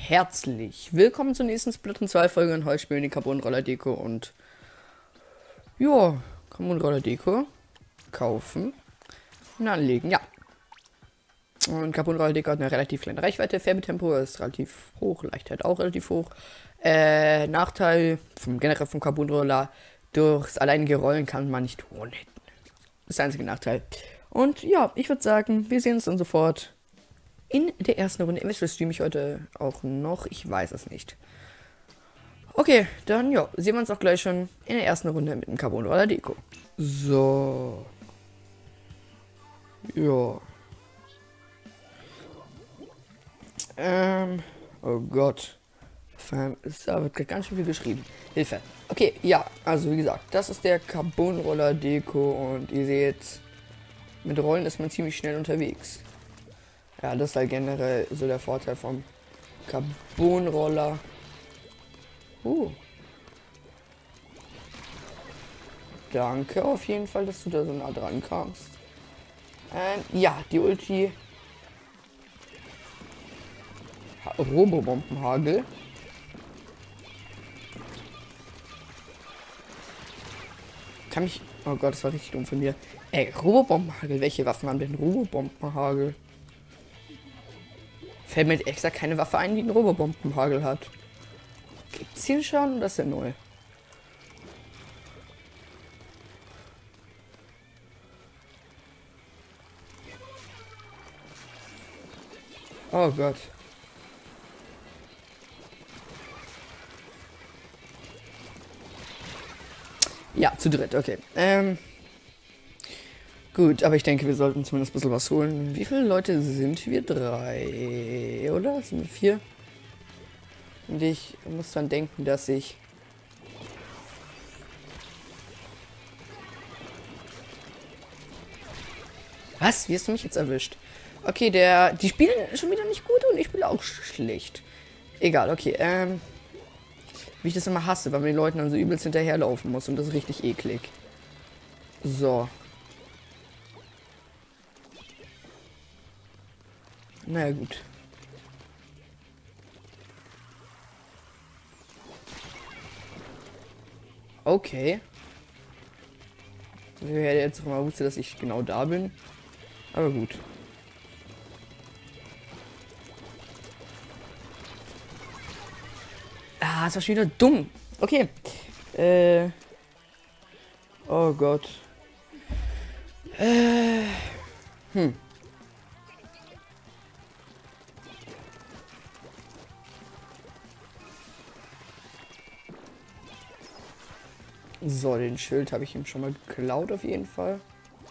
herzlich willkommen zur nächsten Splatoon 2 Folge. Und heute spielen die Carbon Roller Deko und ja, Carbon Roller Deko kaufen und anlegen, ja. Und Carbon Roller Deko hat eine relativ kleine Reichweite, Färbetempo ist relativ hoch, Leichtheit auch relativ hoch. Nachteil generell vom Carbon Roller: durchs alleinige Rollen kann man nicht one-hitten. Das ist der einzige Nachteil. Und ja, ich würde sagen, wir sehen uns dann sofort in der ersten Runde. Eventuell streame ich heute auch noch. Ich weiß es nicht. Okay, dann ja, sehen wir uns auch gleich schon in der ersten Runde mit dem Carbon Roller Deko. So. Ja. Oh Gott. Da wird ganz schön viel geschrieben. Hilfe. Okay, ja, also wie gesagt, das ist der Carbon Roller Deko und ihr seht, mit Rollen ist man ziemlich schnell unterwegs. Ja, das ist halt generell so der Vorteil vom Carbon-Roller. Danke auf jeden Fall, dass du da so nah dran kamst. Ja, die Ulti. Robobombenhagel. Kann mich... Oh Gott, das war richtig dumm von mir. Ey, Robobombenhagel. Welche Waffen haben denn Robobombenhagel? Fällt mir extra keine Waffe ein, die einen Robobombenhagel hat. Gibt's hier schon? Oder ist der neu? Oh Gott. Ja, zu dritt, okay. Gut, aber ich denke, wir sollten zumindest ein bisschen was holen. Wie viele Leute sind wir? 3, oder? Sind wir 4? Und ich muss dann denken, dass ich... Was? Wie hast du mich jetzt erwischt? Okay, die spielen schon wieder nicht gut und ich spiele auch schlecht. Egal, okay, wie ich das immer hasse, weil man den Leuten dann so übelst hinterherlaufen muss und das ist richtig eklig. So. Na gut. Okay. Ich hätte jetzt auch mal wusste, dass ich genau da bin. Aber gut. Ah, das war schon wieder dumm. Okay. Oh Gott. So, den Schild habe ich ihm schon mal geklaut auf jeden Fall.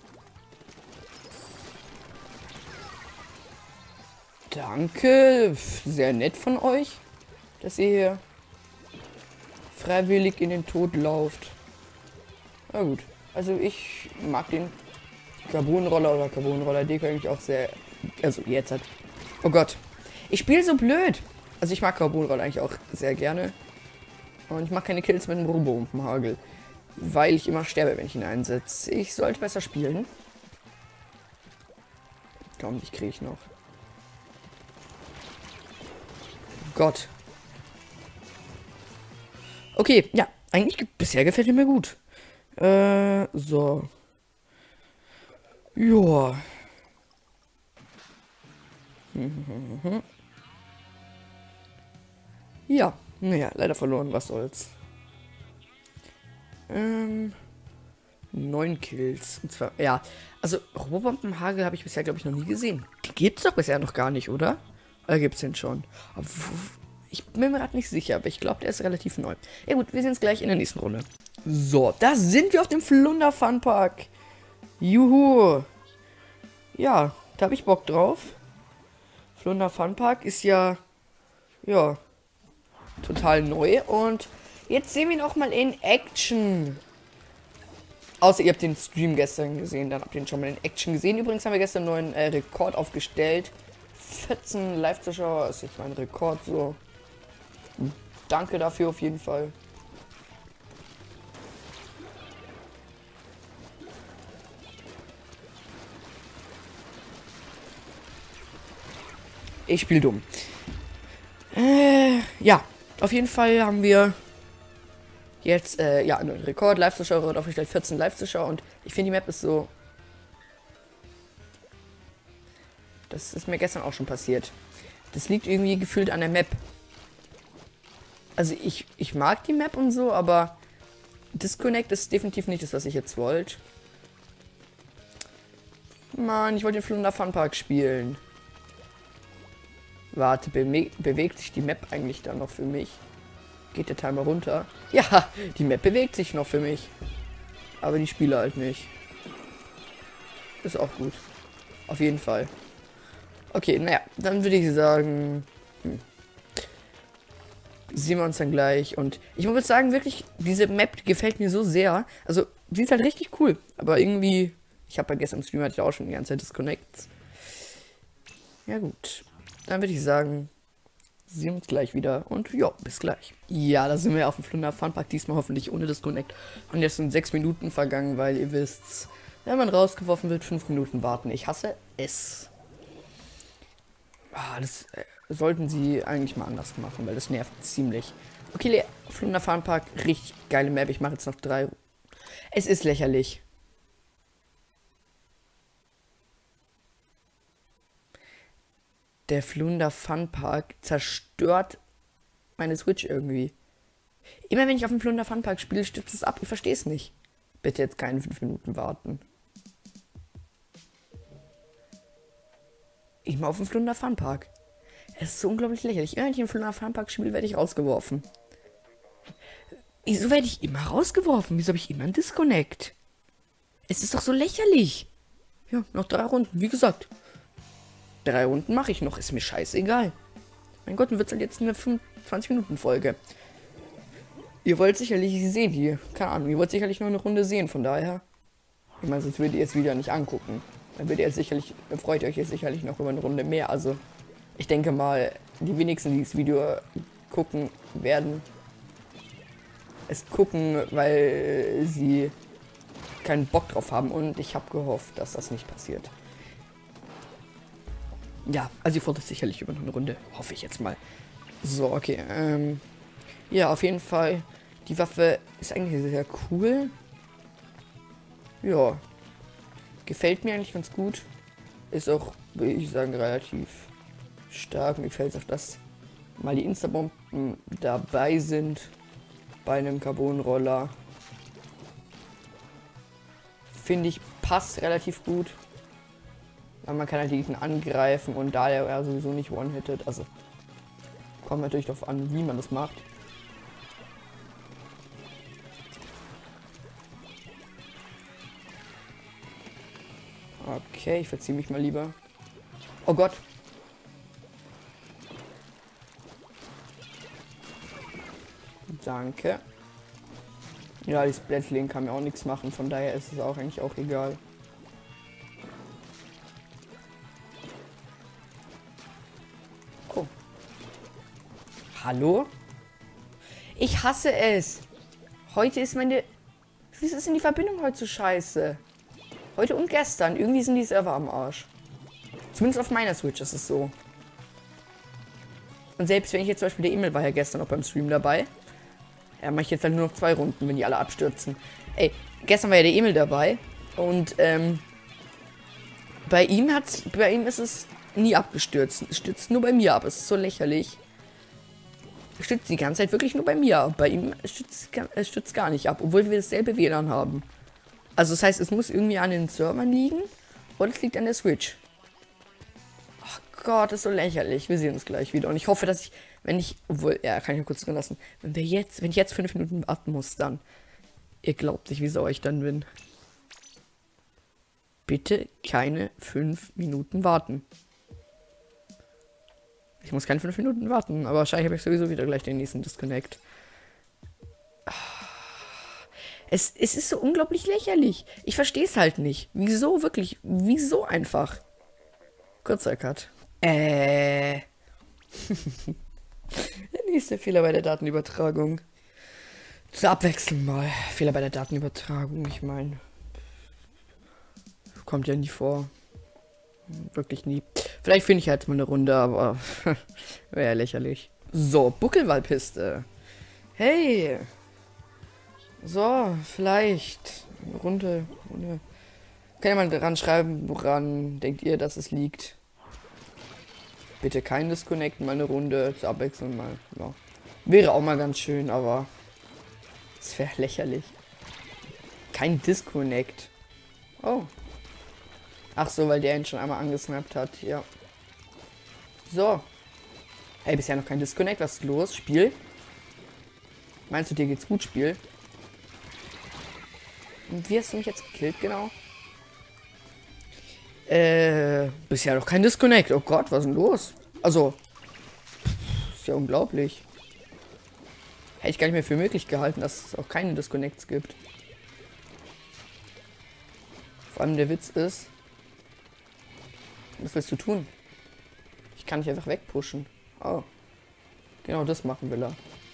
Danke, sehr nett von euch, dass ihr hier freiwillig in den Tod lauft. Na gut, also ich mag den Carbon-Roller oder Carbon-Roller Deko eigentlich auch sehr. Also jetzt halt. Oh Gott, ich spiele so blöd. Also ich mag Carbon-Roller eigentlich auch sehr gerne. Und ich mache keine Kills mit dem Robobombenhagel, weil ich immer sterbe, wenn ich ihn einsetze. Ich sollte besser spielen. Komm, ich kriege ich noch. Gott. Okay, ja, eigentlich bisher gefällt er mir gut. So. Joa. Ja, naja, leider verloren, was soll's. 9 Kills. Und zwar, ja, also Robobombenhagel habe ich bisher, glaube ich, noch nie gesehen. Die gibt's doch bisher noch gar nicht, oder? Oder gibt's den schon? Ich bin mir gerade nicht sicher, aber ich glaube, der ist relativ neu. Ja gut, wir sehen uns gleich in der nächsten Runde. So, da sind wir auf dem Flunder Funpark. Juhu. Ja, da habe ich Bock drauf. Flunder Funpark ist ja, total neu. Und jetzt sehen wir ihn auch mal in Action. Außer ihr habt den Stream gestern gesehen, dann habt ihr ihn schon mal in Action gesehen. Übrigens haben wir gestern einen neuen Rekord aufgestellt. 14 Live-Zuschauer ist jetzt mein Rekord, so. Danke dafür auf jeden Fall. Ich spiele dumm. Ja, auf jeden Fall haben wir jetzt, ja, einen Rekord, Live-Zuschauer aufgestellt, 14 Live-Zuschauer und ich finde, die Map ist so... Das ist mir gestern auch schon passiert. Das liegt irgendwie gefühlt an der Map. Also ich mag die Map und so, aber Disconnect ist definitiv nicht das, was ich jetzt wollte. Mann, ich wollte den Flunder Funpark spielen. Warte, bewegt sich die Map eigentlich dann noch für mich? Geht der Timer runter? Ja, die Map bewegt sich noch für mich. Aber die Spiele halt nicht. Ist auch gut. Auf jeden Fall. Okay, naja, dann würde ich sagen... Sehen wir uns dann gleich. Und ich muss sagen, wirklich, diese Map gefällt mir so sehr. Also, sie ist halt richtig cool. Aber irgendwie... Ich habe ja gestern im Stream hatte ich auch schon die ganze Zeit Disconnects. Ja gut. Dann würde ich sagen... Sehen wir uns gleich wieder und ja, bis gleich. Ja, da sind wir auf dem Flunder Funpark, diesmal hoffentlich ohne Disconnect. Und jetzt sind 6 Minuten vergangen, weil ihr wisst, wenn man rausgeworfen wird, 5 Minuten warten. Ich hasse es. Das sollten sie eigentlich mal anders machen, weil das nervt ziemlich. Okay, Flunder Funpark, richtig geile Map. Ich mache jetzt noch 3. Es ist lächerlich. Der Flunder Funpark zerstört meine Switch irgendwie. Immer wenn ich auf dem Flunder Funpark spiele, stürzt es ab. Ich verstehe es nicht. Bitte jetzt keine 5 Minuten warten. Ich mal auf dem Flunder Funpark. Es ist so unglaublich lächerlich. Immer wenn ich im Flunder Funpark spiele, werde ich rausgeworfen. Wieso werde ich immer rausgeworfen? Wieso habe ich immer einen Disconnect? Es ist doch so lächerlich. Ja, noch 3 Runden. Wie gesagt. 3 Runden mache ich noch, ist mir scheißegal. Mein Gott, dann wird es halt jetzt eine 25-Minuten-Folge. Ihr wollt sicherlich sehen hier. Keine Ahnung, ihr wollt sicherlich noch eine Runde sehen, von daher. Ich meine, sonst würdet ihr es wieder nicht angucken. Dann freut ihr euch jetzt sicherlich noch über eine Runde mehr. Also, ich denke mal, die wenigsten, die das Video gucken, werden es gucken, weil sie keinen Bock drauf haben. Und ich habe gehofft, dass das nicht passiert. Ja, also ihr freut euch sicherlich über noch eine Runde. Hoffe ich jetzt mal. So, okay. Ja, auf jeden Fall. Die Waffe ist eigentlich sehr cool. Ja. Gefällt mir eigentlich ganz gut. Ist auch, würde ich sagen, relativ stark. Mir gefällt es auch, dass mal die Instabomben dabei sind. Bei einem Carbonroller. Finde ich, passt relativ gut. Man kann halt die Gegner angreifen und da er sowieso nicht one-hitted. Also kommt natürlich darauf an, wie man das macht. Okay, ich verziehe mich mal lieber. Oh Gott. Danke. Ja, die Splatling kann mir auch nichts machen, von daher ist es auch eigentlich auch egal. Hallo? Ich hasse es. Heute ist meine... Wieso ist denn die Verbindung heute so scheiße? Heute und gestern. Irgendwie sind die Server am Arsch. Zumindest auf meiner Switch ist es so. Und selbst wenn ich jetzt zum Beispiel, der Emil war ja gestern auch beim Stream dabei. Ja, mache ich jetzt halt nur noch 2 Runden, wenn die alle abstürzen. Ey, gestern war ja der Emil dabei. Und, bei ihm ist es nie abgestürzt. Es stürzt nur bei mir ab. Es ist so lächerlich. Stützt die ganze Zeit wirklich nur bei mir ab. Bei ihm stützt gar nicht ab, obwohl wir dasselbe WLAN haben. Also das heißt, es muss irgendwie an den Servern liegen oder es liegt an der Switch. Oh Gott, das ist so lächerlich. Wir sehen uns gleich wieder. Und ich hoffe, dass obwohl, ja, kann ich ja kurz drin lassen. Wenn ich jetzt 5 Minuten warten muss, dann. Ihr glaubt nicht, wie sauer ich dann bin. Bitte keine 5 Minuten warten. Ich muss keine 5 Minuten warten, aber wahrscheinlich habe ich sowieso wieder gleich den nächsten Disconnect. Es ist so unglaublich lächerlich. Ich verstehe es halt nicht. Wieso wirklich? Wieso einfach? Kurzer Cut. Der nächste Fehler bei der Datenübertragung. Zur Abwechslung mal. Fehler bei der Datenübertragung, ich meine. Kommt ja nie vor. Wirklich nie. Vielleicht finde ich halt mal eine Runde, aber wäre ja lächerlich. So, Buckelwaldpiste. Hey. So, vielleicht eine Runde. Kann jemand dran schreiben, woran denkt ihr, dass es liegt? Bitte kein Disconnect, mal eine Runde zur Abwechslung mal. Ja. Wäre auch mal ganz schön, aber es wäre lächerlich. Kein Disconnect. Oh. Ach so, weil der ihn schon einmal angesnappt hat. Ja. So. Hey, bisher noch kein Disconnect. Was ist los? Spiel? Meinst du, dir geht's gut, Spiel? Und wie hast du mich jetzt gekillt, genau? Bisher noch kein Disconnect. Oh Gott, was ist denn los? Also, ist ja unglaublich. Hätte ich gar nicht mehr für möglich gehalten, dass es auch keine Disconnects gibt. Vor allem der Witz ist, was willst du tun? Ich kann nicht einfach wegpushen. Oh. Genau das machen will er.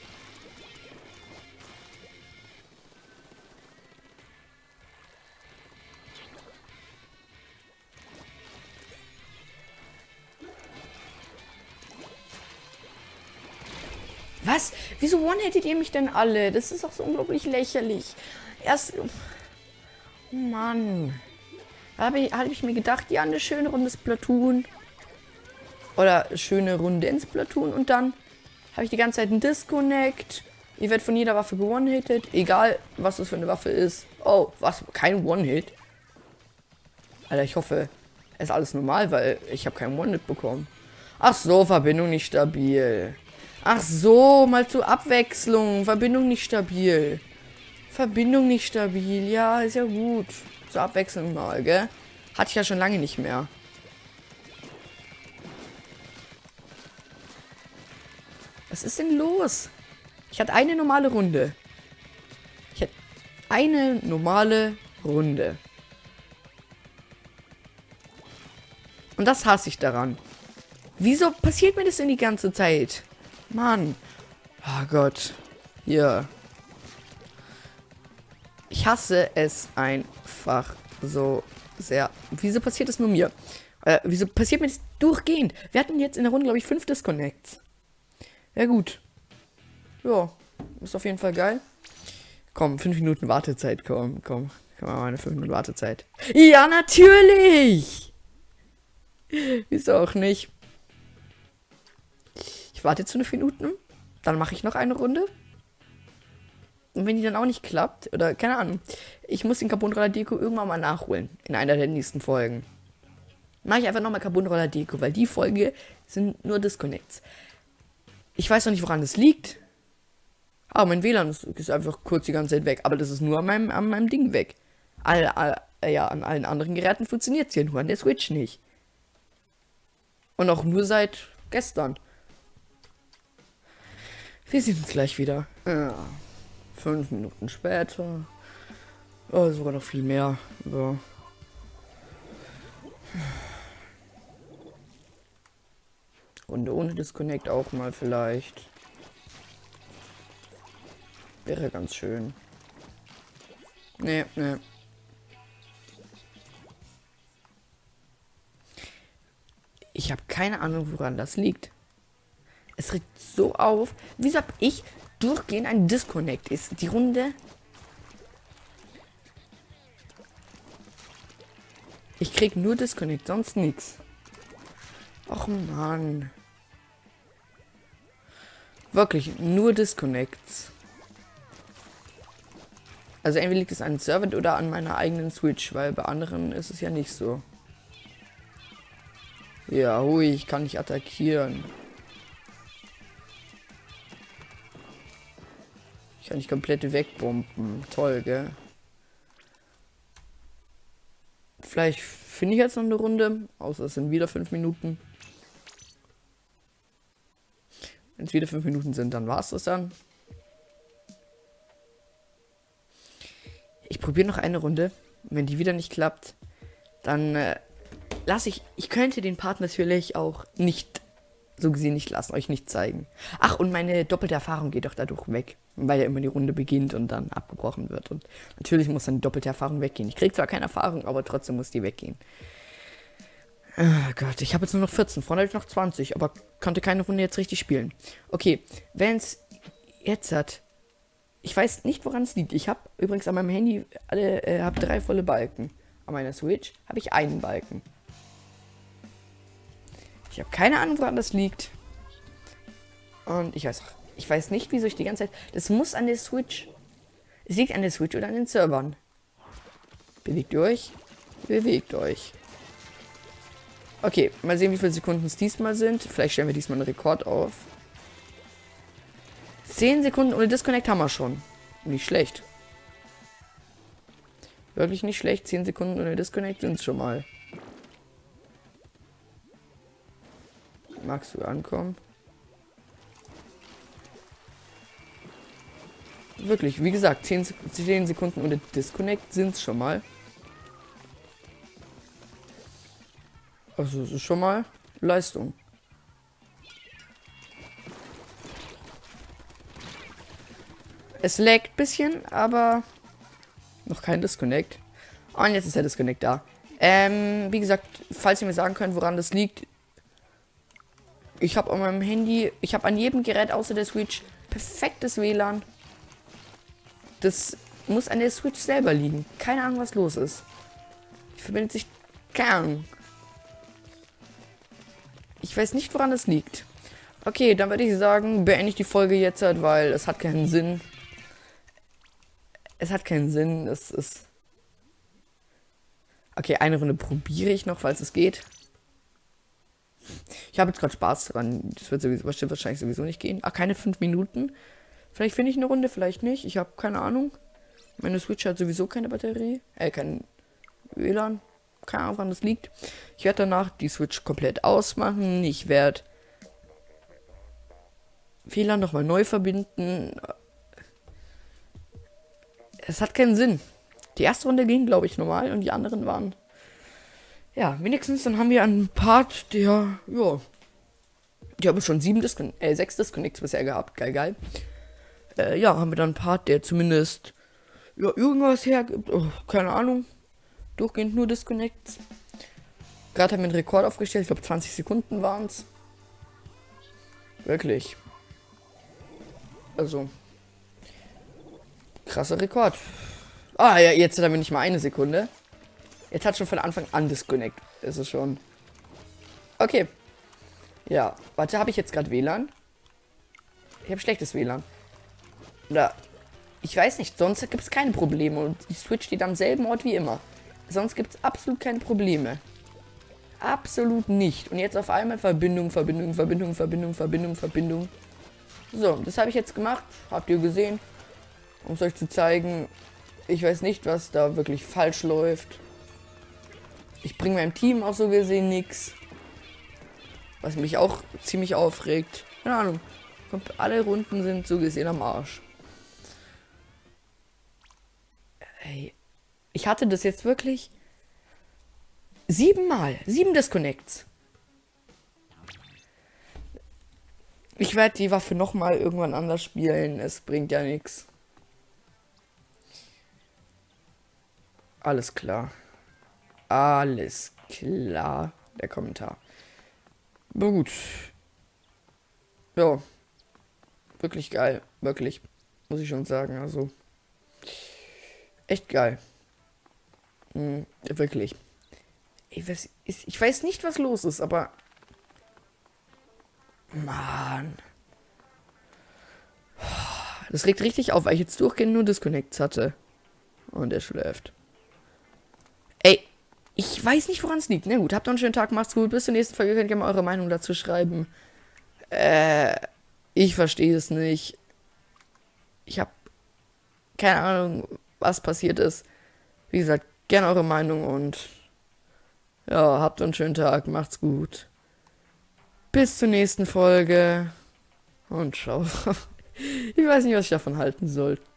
Was? Wieso one-hittet ihr mich denn alle? Das ist doch so unglaublich lächerlich. Erst... Oh Mann. Hab ich mir gedacht, ja, eine schöne Runde Splatoon. Oder schöne Runde in Splatoon. Und dann habe ich die ganze Zeit einen Disconnect. Ihr werdet von jeder Waffe ge-one-hittet. Egal, was das für eine Waffe ist. Oh, was? Kein One-Hit? Alter, ich hoffe, es ist alles normal, weil ich habe keinen One-Hit bekommen. Ach so, Verbindung nicht stabil. Ach so, mal zur Abwechslung. Verbindung nicht stabil. Verbindung nicht stabil. Ja, ist ja gut. Zur Abwechslung mal, gell? Hatte ich ja schon lange nicht mehr. Was ist denn los? Ich hatte eine normale Runde. Ich hatte eine normale Runde. Und das hasse ich daran. Wieso passiert mir das denn die ganze Zeit? Mann. Oh Gott. Hier. Ich hasse es einfach so sehr. Wieso passiert es nur mir? Wieso passiert mir das durchgehend? Wir hatten jetzt in der Runde, glaube ich, 5 Disconnects. Ja gut. Ja, ist auf jeden Fall geil. Komm, 5 Minuten Wartezeit. Komm. Komm mal, eine 5 Minuten Wartezeit. Ja, natürlich! Wieso auch nicht? Ich warte jetzt 5 Minuten. Dann mache ich noch eine Runde. Und wenn die dann auch nicht klappt, oder keine Ahnung, ich muss den Carbon Roller Deko irgendwann mal nachholen. In einer der nächsten Folgen. Mache ich einfach nochmal Carbon Roller Deko, weil die Folge sind nur Disconnects. Ich weiß noch nicht, woran das liegt. Aber mein WLAN ist einfach kurz die ganze Zeit weg. Aber das ist nur an meinem Ding weg. Ja, an allen anderen Geräten funktioniert es ja, nur an der Switch nicht. Und auch nur seit gestern. Wir sehen uns gleich wieder. Ja, 5 Minuten später. Oh, sogar noch viel mehr. So. Runde ohne Disconnect auch mal vielleicht. Wäre ganz schön. Nee. Ich habe keine Ahnung, woran das liegt. Es regt so auf. Wieso hab ich durchgehend ein Disconnect? Ist die Runde... Ich krieg nur Disconnect, sonst nichts. Och Mann. Wirklich, nur Disconnects. Also entweder liegt es an Server oder an meiner eigenen Switch, weil bei anderen ist es ja nicht so. Ja, hui, ich kann nicht attackieren. Ich kann nicht komplett wegbomben. Toll, gell? Vielleicht finde ich jetzt noch eine Runde. Außer es sind wieder 5 Minuten. Wenn es wieder 5 Minuten sind, dann war es das dann. Ich probiere noch eine Runde. Wenn die wieder nicht klappt, dann lasse ich... Ich könnte den Part natürlich auch nicht... So gesehen nicht lassen, euch nicht zeigen. Ach, und meine doppelte Erfahrung geht doch dadurch weg. Weil ja immer die Runde beginnt und dann abgebrochen wird. Und natürlich muss dann die doppelte Erfahrung weggehen. Ich kriege zwar keine Erfahrung, aber trotzdem muss die weggehen. Oh Gott, ich habe jetzt nur noch 14. Vorne habe ich noch 20, aber konnte keine Runde jetzt richtig spielen. Okay, wenn es jetzt hat. Ich weiß nicht, woran es liegt. Ich habe übrigens an meinem Handy habe 3 volle Balken. An meiner Switch habe ich einen Balken. Ich habe keine Ahnung, woran das liegt. Und ich weiß nicht, wieso ich die ganze Zeit. Das muss an der Switch. Es liegt an der Switch oder an den Servern. Bewegt ihr euch? Bewegt euch. Okay, mal sehen, wie viele Sekunden es diesmal sind. Vielleicht stellen wir diesmal einen Rekord auf. 10 Sekunden ohne Disconnect haben wir schon. Nicht schlecht. Wirklich nicht schlecht. 10 Sekunden ohne Disconnect sind es schon mal. Magst du ankommen? Wirklich, wie gesagt, 10 Sekunden ohne Disconnect sind es schon mal. Also es ist schon mal Leistung. Es laggt ein bisschen, aber noch kein Disconnect. Und jetzt ist der Disconnect da. Wie gesagt, falls ihr mir sagen könnt, woran das liegt. Ich habe an meinem Handy, ich habe an jedem Gerät außer der Switch perfektes WLAN. Das muss an der Switch selber liegen. Keine Ahnung, was los ist. Die verbindet sich. Keine Ahnung. Ich weiß nicht, woran das liegt. Okay, dann würde ich sagen, beende ich die Folge jetzt, weil es hat keinen Sinn. Es hat keinen Sinn. Es ist. Okay, eine Runde probiere ich noch, falls es geht. Ich habe jetzt gerade Spaß dran. Das wird sowieso, wahrscheinlich sowieso nicht gehen. Ach, keine 5 Minuten. Vielleicht finde ich eine Runde, vielleicht nicht. Ich habe keine Ahnung. Meine Switch hat sowieso keine Batterie. Kein WLAN. Keine Ahnung, woran das liegt. Ich werde danach die Switch komplett ausmachen. Ich werde WLAN nochmal neu verbinden. Es hat keinen Sinn. Die erste Runde ging, glaube ich, normal und die anderen waren. Ja, wenigstens dann haben wir einen Part, der, ja. Die haben schon 6 Disconnects bisher gehabt. Geil, geil. Ja, haben wir dann einen Part, der zumindest ja, irgendwas hergibt. Oh, keine Ahnung. Durchgehend nur Disconnects. Gerade haben wir einen Rekord aufgestellt. Ich glaube 20 Sekunden waren es. Wirklich. Also. Krasser Rekord. Ah ja, jetzt haben wir nicht mal eine Sekunde. Jetzt hat schon von Anfang an Disconnect. Ist es schon. Okay. Ja, warte, habe ich jetzt gerade WLAN? Ich habe schlechtes WLAN. Oder, ich weiß nicht, sonst gibt es keine Probleme. Und die Switch steht am selben Ort wie immer. Sonst gibt es absolut keine Probleme. Absolut nicht. Und jetzt auf einmal Verbindung. So, das habe ich jetzt gemacht. Habt ihr gesehen? Um es euch zu zeigen. Ich weiß nicht, was da wirklich falsch läuft. Ich bringe meinem Team auch so gesehen nichts. Was mich auch ziemlich aufregt. Keine Ahnung. Alle Runden sind so gesehen am Arsch. Ey, ich hatte das jetzt wirklich 7 Mal. 7 Disconnects. Ich werde die Waffe nochmal irgendwann anders spielen. Es bringt ja nichts. Alles klar. Alles klar. Der Kommentar. Na gut. Ja. Wirklich geil. Wirklich. Muss ich schon sagen. Also. Echt geil. Wirklich. Ich weiß nicht, was los ist, aber. Mann. Das regt richtig auf, weil ich jetzt durchgehend nur Disconnects hatte. Und er schläft. Ey, ich weiß nicht, woran es liegt. Na gut, habt noch einen schönen Tag, macht's gut. Bis zur nächsten Folge, könnt ihr mal eure Meinung dazu schreiben. Ich verstehe es nicht. Ich habe keine Ahnung, was passiert ist. Wie gesagt, gerne eure Meinung und ja, habt einen schönen Tag, macht's gut. Bis zur nächsten Folge und ciao. Ich weiß nicht, was ich davon halten soll.